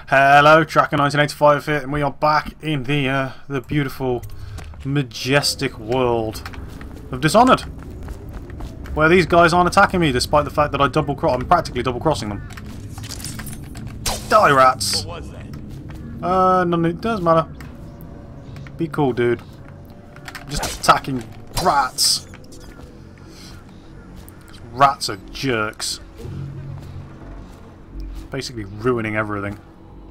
Hello, Tracker 1985 here, and we are back in the beautiful, majestic world of Dishonored, where these guys aren't attacking me, despite the fact that I'm practically double crossing them. Die, rats! What was that? None of it does matter. Be cool, dude. I'm just attacking rats. Rats are jerks. Basically ruining everything.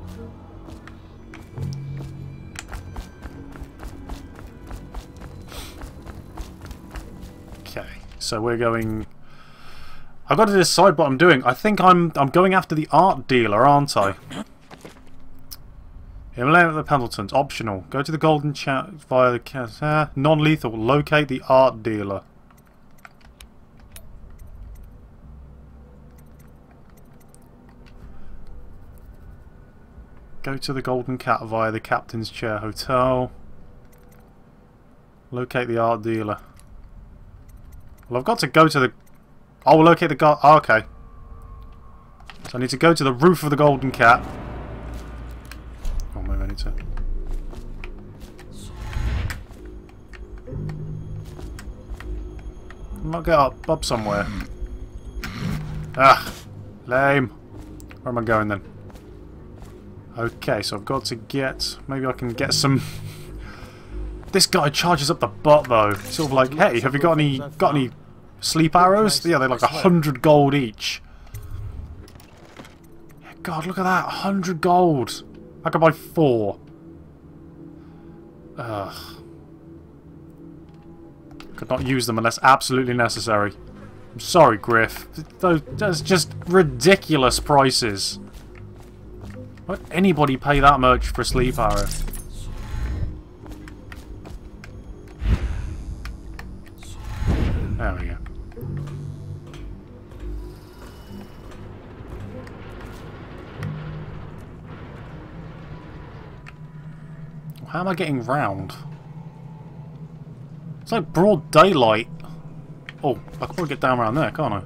Okay, so we're going... I've got to decide what I'm doing. I think I'm going after the art dealer, aren't I? Eliminate the Pendletons. Optional. Go to the golden chat via the non-lethal. Locate the art dealer. Go to the Golden Cat via the Captain's Chair Hotel. Locate the art dealer. Well, I've got to go to the... Oh, locate the guy. Oh, okay. So I need to go to the roof of the Golden Cat. Oh, maybe I need to... I'll get up somewhere. Ah, lame. Where am I going then? Okay, so I've got to get... Maybe I can get some... This guy charges up the butt though. Sort of like, hey, have you got any sleep arrows? Yeah, they're like 100 gold each. Yeah, God, look at that, 100 gold. I could buy 4. Ugh. Could not use them unless absolutely necessary. I'm sorry, Griff. Those just ridiculous prices. Why would anybody pay that much for a sleep arrow? There we go. How am I getting round? It's like broad daylight. Oh, I can probably get down around there, can't I?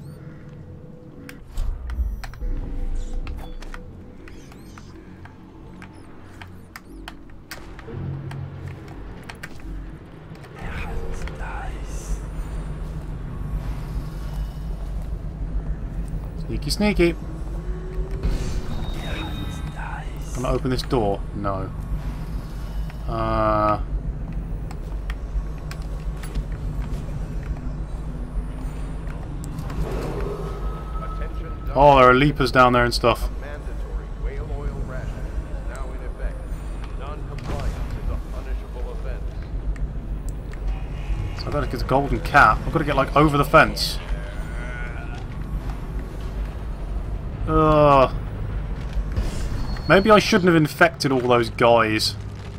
Sneaky, sneaky. Can I open this door? No. Oh, there are leapers down there and stuff. Mandatory whale oil ration is now in effect. Non-compliance is a punishable offense. So I've got to get the Golden Cat. I've got to get like over the fence. Maybe I shouldn't have infected all those guys.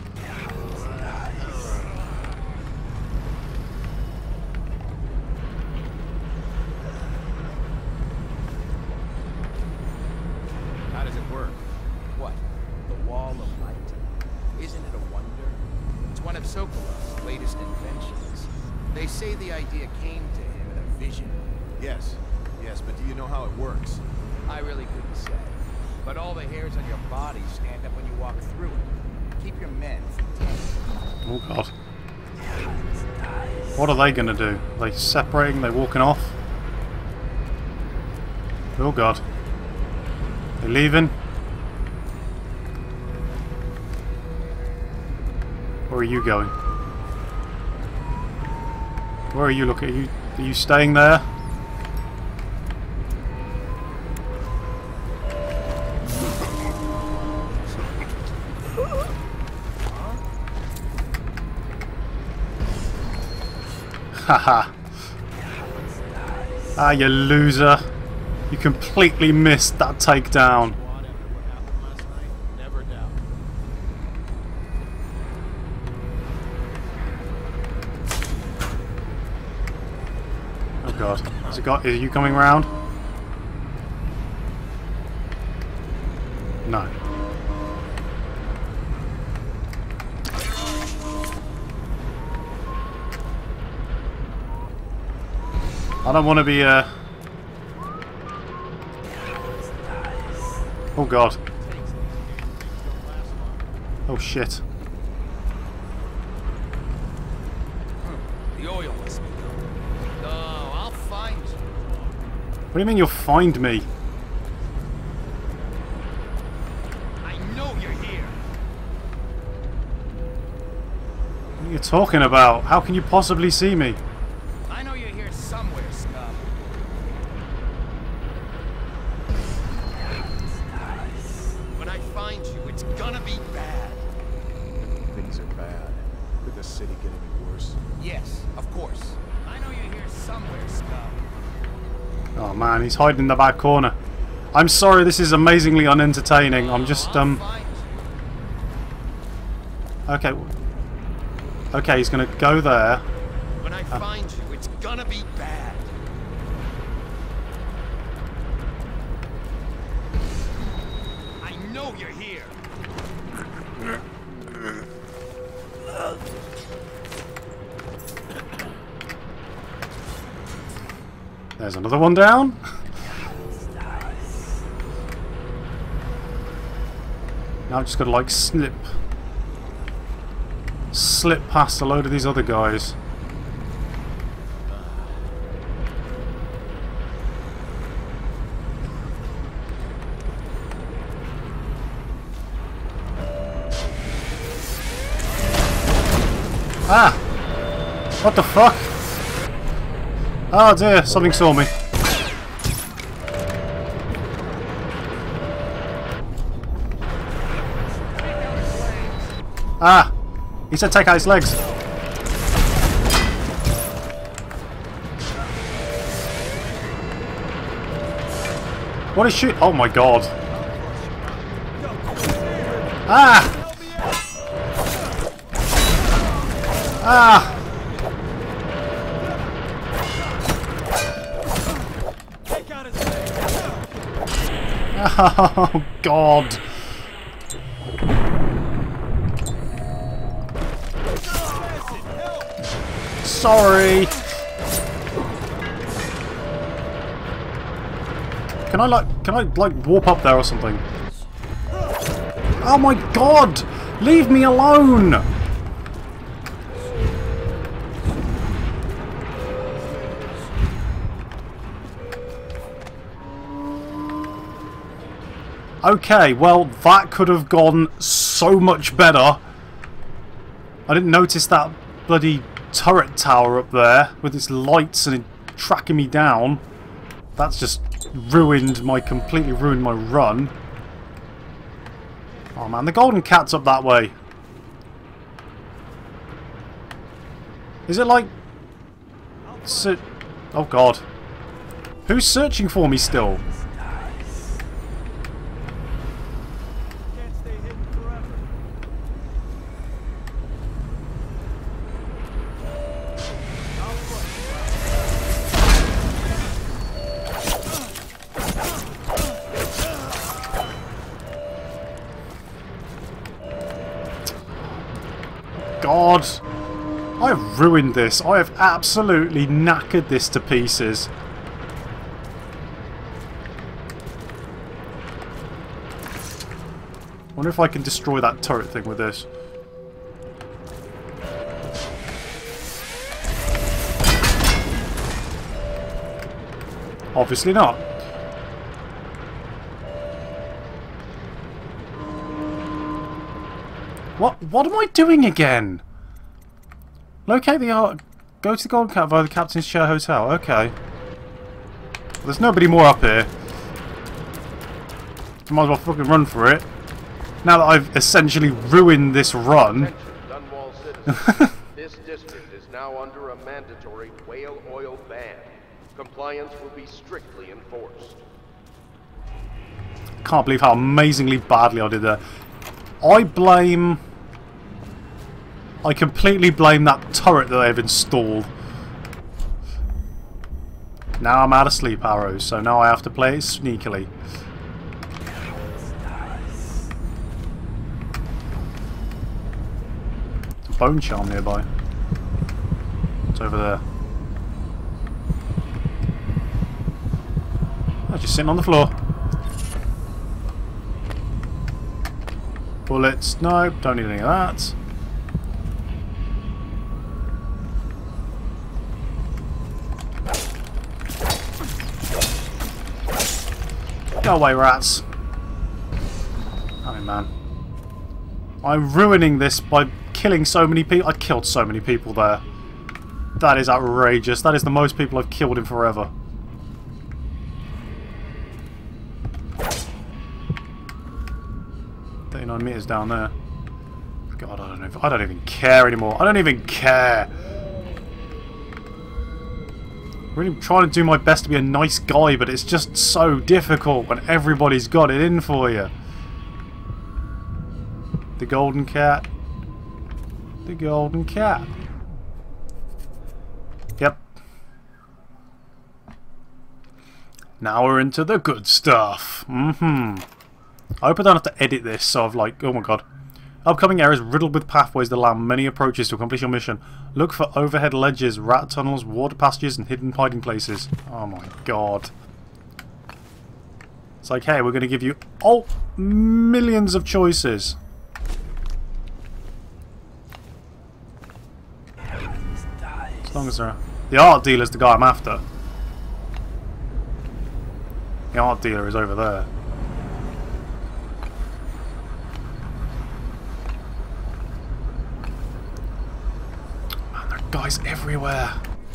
How does it work? What? The Wall of Light? Isn't it a wonder? It's one of Sokolov's latest inventions. They say the idea came to him in a vision. Yes, but do you know how it works? I really couldn't say. But all the hairs on your body stand up when you walk through it. Keep your men from touching. Oh god. What are they gonna do? Are they separating? They walking off? Oh god. They leaving? Where are you going? Where are you looking? Are you staying there? Haha. Ah, you loser. You completely missed that takedown. Oh god. Is you coming round? No. I don't want to be Oh god. Oh shit. The oil must be gone. No, I'll find you. What do you mean you'll find me? I know you're here. What are you talking about? How can you possibly see me? I know you're here somewhere, scum. When I find you, it's gonna be bad. Things are bad. Could the city get any worse? Yes, of course. I know you're here somewhere, scum. Oh man, he's hiding in the back corner. I'm sorry, this is amazingly unentertaining. I'm just I'll find you. Okay. Okay, he's gonna go there. When I find you, it's gonna be bad. I know you're here. There's another one down. Now I've just got to like slip past a load of these other guys. Ah! What the fuck? Oh dear, something saw me. Ah! He said take out his legs. What is shit? Oh my god. Ah! Ah! Oh god. Sorry. Can I like warp up there or something? Oh my god! Leave me alone! Okay, well, that could have gone so much better. I didn't notice that bloody turret tower up there with its lights and it tracking me down. That's just completely ruined my run. Oh man, the golden cat's up that way. Is it like... Oh god. Who's searching for me still? God, I have ruined this. I have absolutely knackered this to pieces. Wonder if I can destroy that turret thing with this. Obviously not. What am I doing again? Locate the art. Go to the Golden Cat via the Captain's Chair Hotel. Okay. There's nobody more up here. Might as well fucking run for it. Now that I've essentially ruined this run. Attention, Dunwall citizens. This district is now under a mandatory whale oil ban. Compliance will be strictly enforced. Can't believe how amazingly badly I did there. I completely blame that turret that they've installed. Now I'm out of sleep arrows, so now I have to play it sneakily. There's a bone charm nearby. It's over there. Oh, just sitting on the floor. Bullets. Nope, don't need any of that. Go away, rats. I mean, man. I'm ruining this by killing so many people. I killed so many people there. That is outrageous. That is the most people I've killed in forever. 39 meters down there. God, I don't know. I don't even care anymore. I don't even care. Really trying to do my best to be a nice guy, but it's just so difficult when everybody's got it in for you. The golden cat. The golden cat. Yep. Now we're into the good stuff. I hope I don't have to edit this, so I've like, oh my god. Upcoming areas riddled with pathways that allow many approaches to accomplish your mission. Look for overhead ledges, rat tunnels, water passages, and hidden hiding places. Oh my god. It's like, hey, we're going to give you millions of choices. As long as they're... The art dealer's the guy I'm after. The art dealer is over there. Man, there are guys everywhere.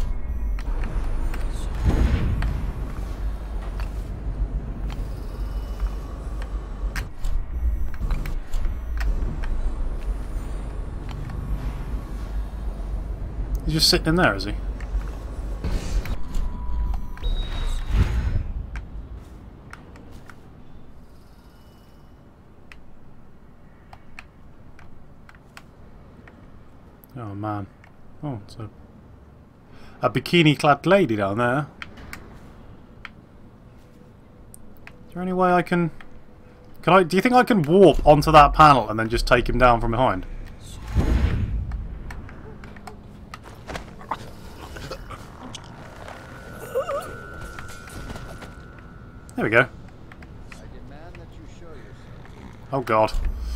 He's just sitting in there, is he? Oh man. Oh, it's a bikini-clad lady down there. Is there any way I can... do you think I can warp onto that panel and then just take him down from behind? There we go. Oh god.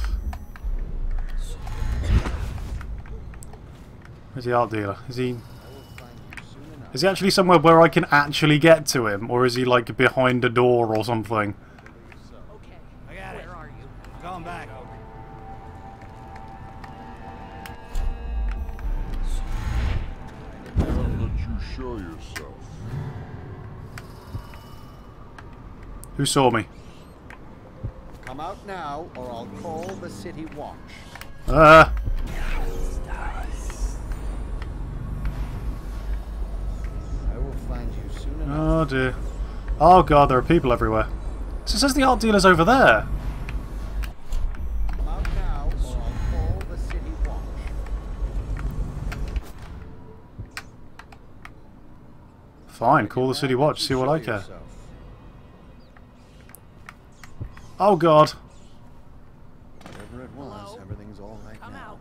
Where's the art dealer? Is he actually somewhere where I can actually get to him? Or is he like behind a door or something? Okay, I got it. Where are you? Going back. I'll let you show yourself. Who saw me? Come out now, or I'll call the city watch. I will find you soon enough. Oh dear. Oh god, there are people everywhere. So it says the art dealer's over there. Come out now, or I'll call the city watch. Fine, call the city watch, see what I care. Oh god. Whatever it was, everything's all right now.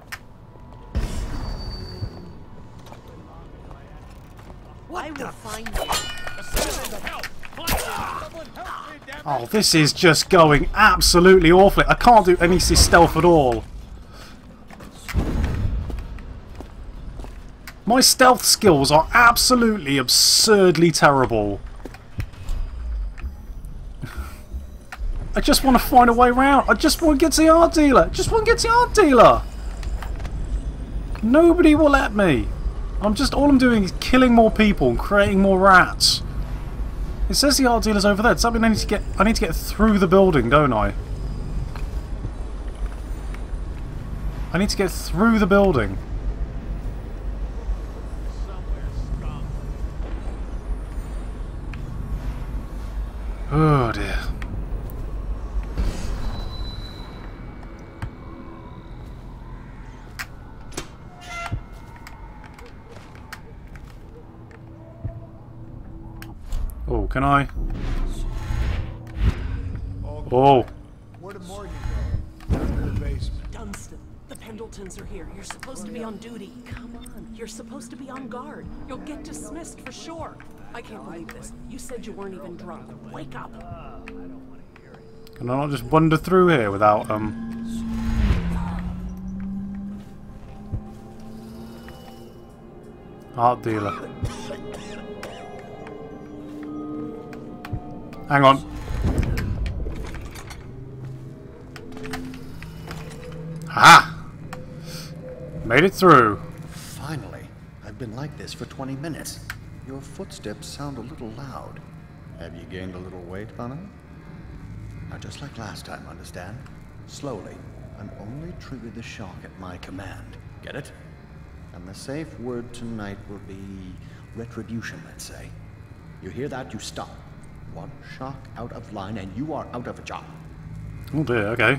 I will find you. Oh, this is just going absolutely awfully. I can't do any stealth at all. My stealth skills are absolutely absurdly terrible. I just want to find a way around. I just want to get to the art dealer. Nobody will let me. All I'm doing is killing more people and creating more rats. It says the art dealer's over there. Does that mean I need to get through the building, don't I? I need to get through the building. Oh dear. Oh, can I? Oh. Where did Morgan go? Down in the basement. Dunstan, the Pendletons are here. You're supposed to be on duty. Come on, you're supposed to be on guard. You'll get dismissed for sure. I can't believe this. You said you weren't even drunk. Wake up. Can I not just wander through here without Art dealer. Hang on. Ah! Made it through. Finally. I've been like this for 20 minutes. Your footsteps sound a little loud. Have you gained a little weight, Anna? Now, just like last time, understand? Slowly, and only trigger the shock at my command. Get it? And the safe word tonight will be retribution, let's say. You hear that? You stop. One shock out of line, and you are out of a job. Oh dear, okay.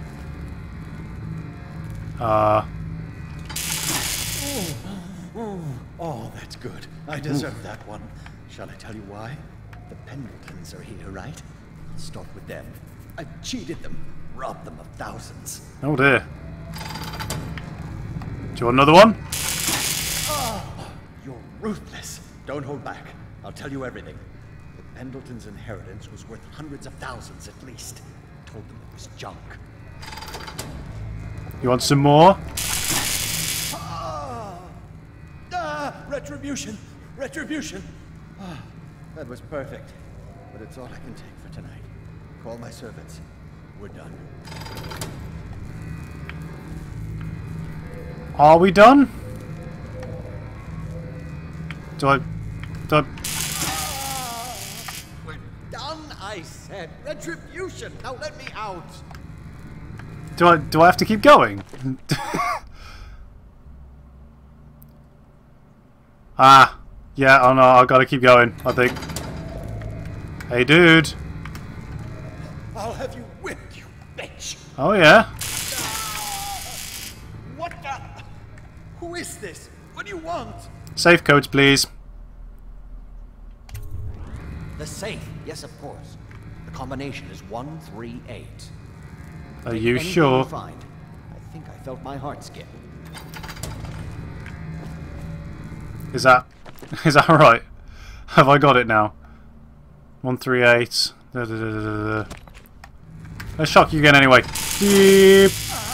Oh, that's good. I deserve that one. Shall I tell you why? The Pendletons are here, right? I'll start with them. I cheated them, robbed them of thousands. Oh dear. Do you want another one? You're ruthless. Don't hold back. I'll tell you everything. The Pendletons' inheritance was worth hundreds of thousands at least. Told them it was junk. You want some more? Retribution! Retribution! That was perfect. But it's all I can take for tonight. Call my servants. We're done. Are we done? Do I... We're done, I said. Retribution! Now let me out! Do I have to keep going? Ah, yeah, oh no, I've got to keep going, I think. Hey, dude. I'll have you whipped, you bitch! Oh, yeah. What the? Who is this? What do you want? Safe codes, please. The safe, yes, of course. The combination is 138. Are you Anything sure? you find. I think I felt my heart skip. Is that right? Have I got it now? 138. Let's shock you again anyway. Beep.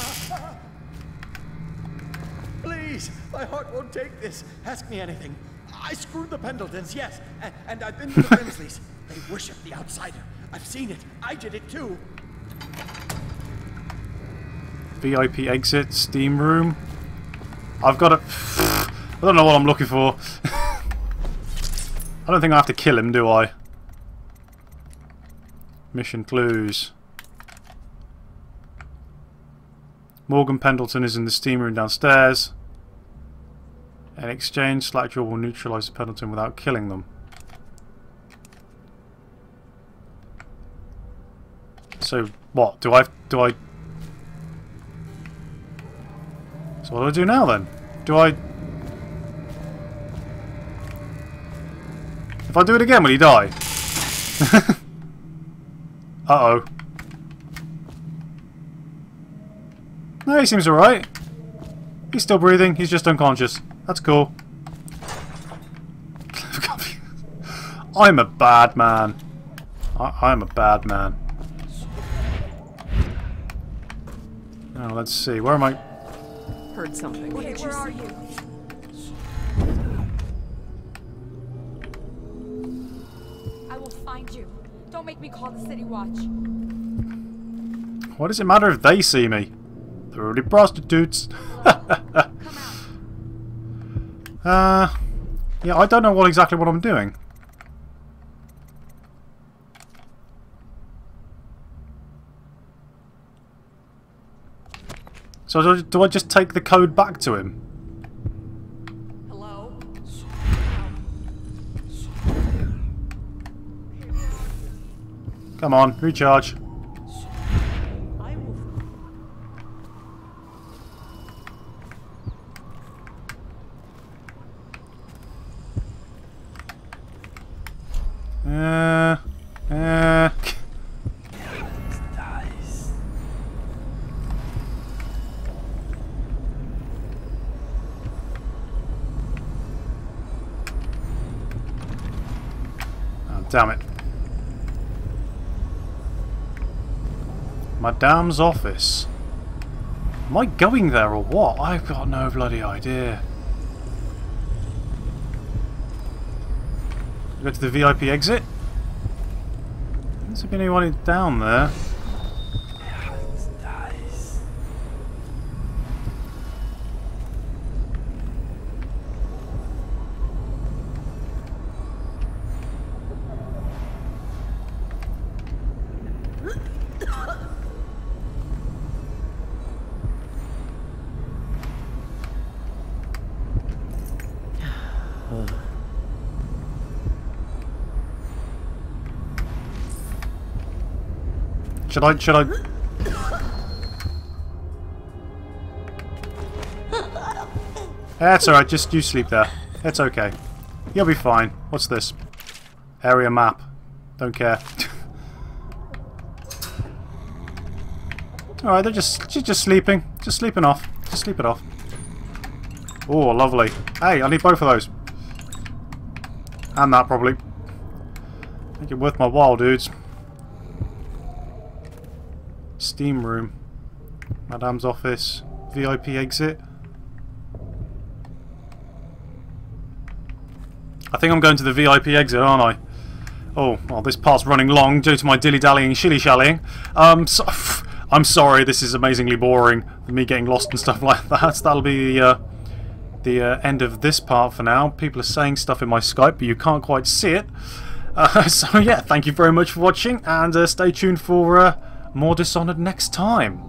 Please, my heart won't take this. Ask me anything. I screwed the Pendletons, yes, and I've been to the Brimsleys. They worship the outsider. I've seen it. I did it too. VIP exit, steam room. I've got it. I don't know what I'm looking for. I don't think I have to kill him, do I? Mission clues. Morgan Pendleton is in the steam room downstairs. In exchange, Slackjaw will neutralise the Pendleton without killing them. So what? Do I? So what do I do now then? Do I? If I do it again, will he die? Uh-oh. No, he seems alright. He's still breathing, he's just unconscious. That's cool. I'm a bad man. I'm a bad man. Now, let's see, where am I? Heard something. What did you see? I will find you. Don't make me call the City Watch. What does it matter if they see me? They're already prostitutes. Come out. Yeah, I don't know exactly what I'm doing. So do I just take the code back to him? Hello? Come on, recharge. I will. Oh, damn it. Madame's office. Am I going there or what? I've got no bloody idea. Go to the VIP exit. Has there been anyone down there? Should I? That's alright, just you sleep there. It's okay. You'll be fine. What's this? Area map. Don't care. Alright, she's just sleeping. Just sleeping off. Just sleep it off. Oh, lovely. Hey, I need both of those. And that, probably. Make it worth my while, dudes. Steam room. Madame's office. VIP exit. I think I'm going to the VIP exit, aren't I? Oh, well, this part's running long due to my dilly-dallying, shilly-shallying. I'm sorry, this is amazingly boring for me getting lost and stuff like that. So that'll be the end of this part for now. People are saying stuff in my Skype, but you can't quite see it. So yeah, thank you very much for watching, and stay tuned for more Dishonored next time.